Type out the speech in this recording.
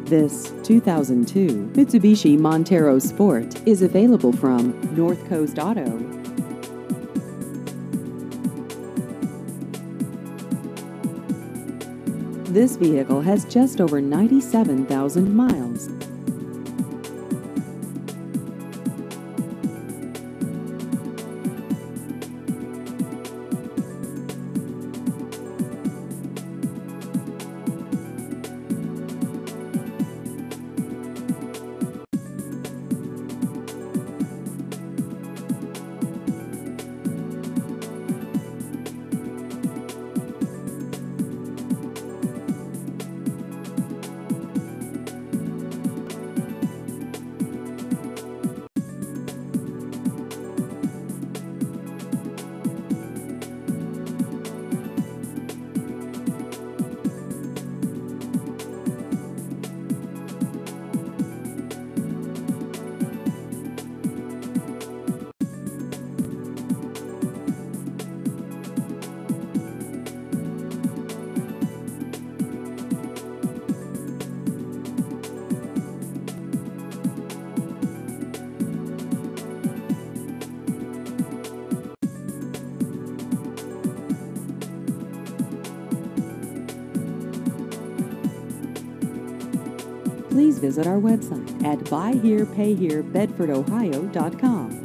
This 2002 Mitsubishi Montero Sport is available from North Coast Auto. This vehicle has just over 97,000 miles. Please visit our website at buyherepayherebedfordohio.com.